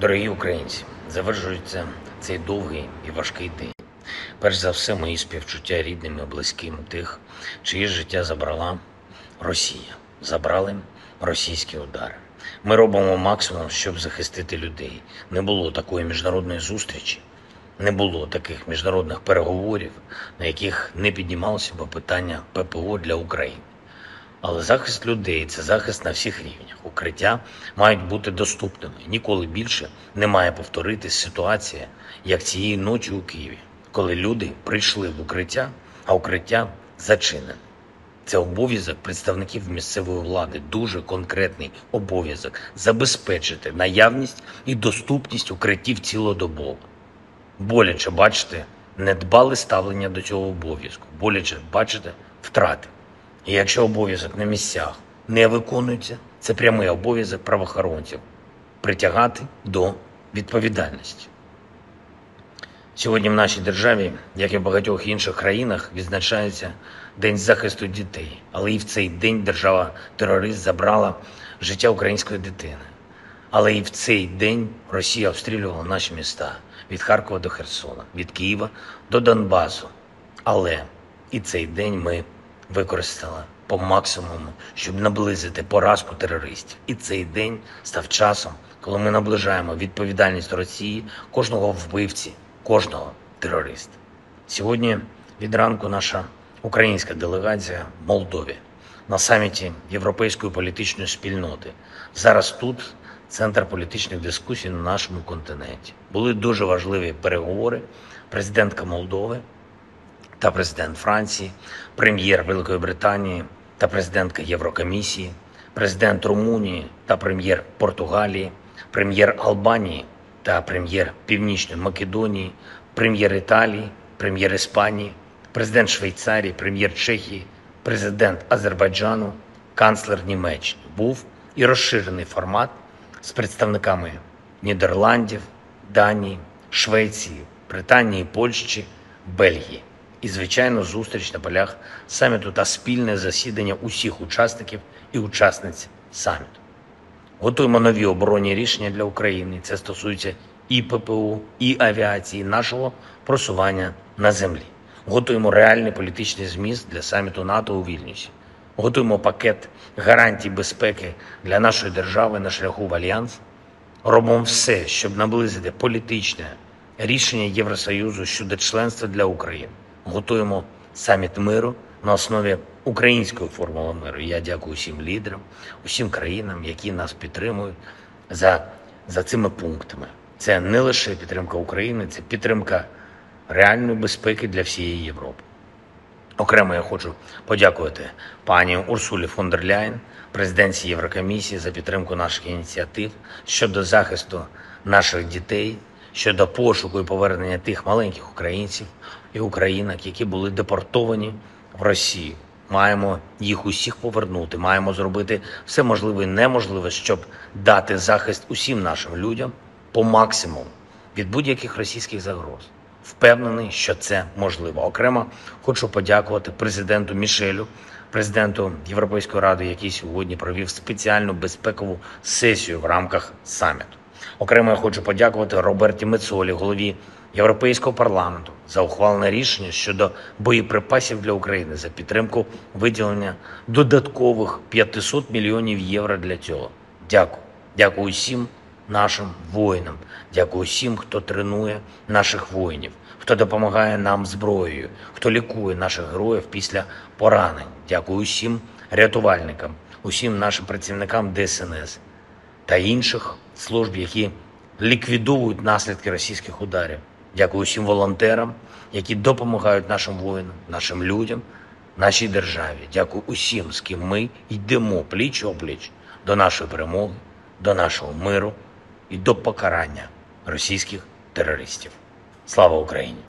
Дорогі українці, завершується цей довгий і важкий день. Перш за все, мої співчуття рідним і близьким тих, чиї життя забрала Росія. Забрали російські удари. Ми робимо максимум, щоб захистити людей. Не було такої міжнародної зустрічі, не було таких міжнародних переговорів, на яких не піднімалося б питання ППО для України. Але захист людей – це захист на всіх рівнях. Укриття мають бути доступними. Ніколи більше не має повторитись ситуація, як цієї ночі у Києві, коли люди прийшли в укриття, а укриття зачинене. Це обов'язок представників місцевої влади, дуже конкретний обов'язок – забезпечити наявність і доступність укриттів цілодобово. Боляче бачите недбале ставлення до цього обов'язку, боляче бачите втрати. І якщо обов'язок на місцях не виконується, це прямий обов'язок правоохоронців притягати до відповідальності. Сьогодні в нашій державі, як і в багатьох інших країнах, відзначається День захисту дітей. Але і в цей день держава-терорист забрала життя української дитини. Але і в цей день Росія обстрілювала наші міста від Харкова до Херсона, від Києва до Донбасу. Але і цей день ми використали по максимуму, щоб наблизити поразку терористів. І цей день став часом, коли ми наближаємо відповідальність Росії, кожного вбивці, кожного терориста. Сьогодні від ранку наша українська делегація в Молдові на саміті Європейської політичної спільноти. Зараз тут центр політичних дискусій на нашому континенті. Були дуже важливі переговори. Президентка Молдови та президент Франції, прем'єр Великої Британії та президентка Єврокомісії, президент Румунії та прем'єр Португалії, прем'єр Албанії та прем'єр Північної Македонії, прем'єр Італії, прем'єр Іспанії, президент Швейцарії, прем'єр Чехії, президент Азербайджану, канцлер Німеччини. Був і розширений формат з представниками Нідерландів, Данії, Швеції, Британії, Польщі, Бельгії. І, звичайно, зустріч на полях саміту та спільне засідання усіх учасників і учасниць саміту. Готуємо нові оборонні рішення для України. Це стосується і ППО, і авіації, нашого просування на землі. Готуємо реальний політичний зміст для саміту НАТО у Вільнюсі. Готуємо пакет гарантій безпеки для нашої держави на шляху в Альянс. Робимо все, щоб наблизити політичне рішення Євросоюзу щодо членства для України. Готуємо саміт миру на основі української формули миру. Я дякую всім лідерам, усім країнам, які нас підтримують за цими пунктами. Це не лише підтримка України, це підтримка реальної безпеки для всієї Європи. Окремо я хочу подякувати пані Урсулі фон дер Ляєн, президентці Єврокомісії, за підтримку наших ініціатив щодо захисту наших дітей, щодо пошуку і повернення тих маленьких українців і українок, які були депортовані в Росію. Маємо їх усіх повернути, маємо зробити все можливе і неможливе, щоб дати захист усім нашим людям по максимуму від будь-яких російських загроз. Впевнений, що це можливо. Окремо хочу подякувати президенту Мішелю, президенту Європейської ради, який сьогодні провів спеціальну безпекову сесію в рамках саміту. Окремо я хочу подякувати Роберті Мецолі, голові Європейського парламенту, за ухвалене рішення щодо боєприпасів для України, за підтримку виділення додаткових 500 мільйонів євро для цього. Дякую. Дякую всім нашим воїнам. Дякую всім, хто тренує наших воїнів, хто допомагає нам зброєю, хто лікує наших героїв після поранень. Дякую всім рятувальникам, усім нашим працівникам ДСНС та інших служб, які ліквідовують наслідки російських ударів. Дякую всім волонтерам, які допомагають нашим воїнам, нашим людям, нашій державі. Дякую усім, з ким ми йдемо пліч-опліч до нашої перемоги, до нашого миру і до покарання російських терористів. Слава Україні!